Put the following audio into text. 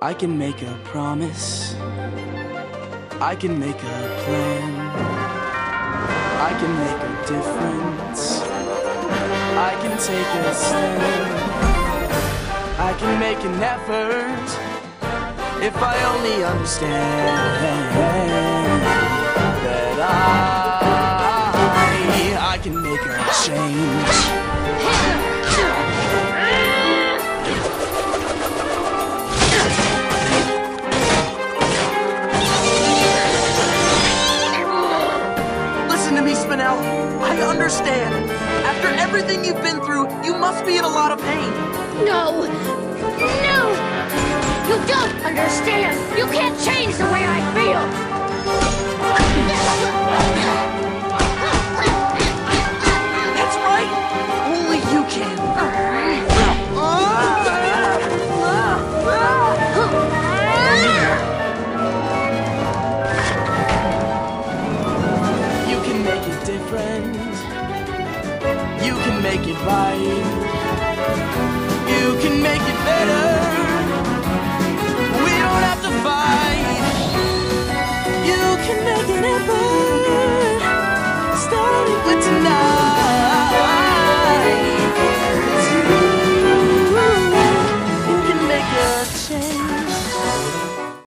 I can make a promise. I can make a plan. I can make a difference. I can take a stand. I can make an effort if I only understand that I can make a change. Spinel, I understand. After everything you've been through, you must be in a lot of pain. No! No! You don't understand! You can't change the way I feel! That's right! Only you can. Different. You can make it right. You can make it better.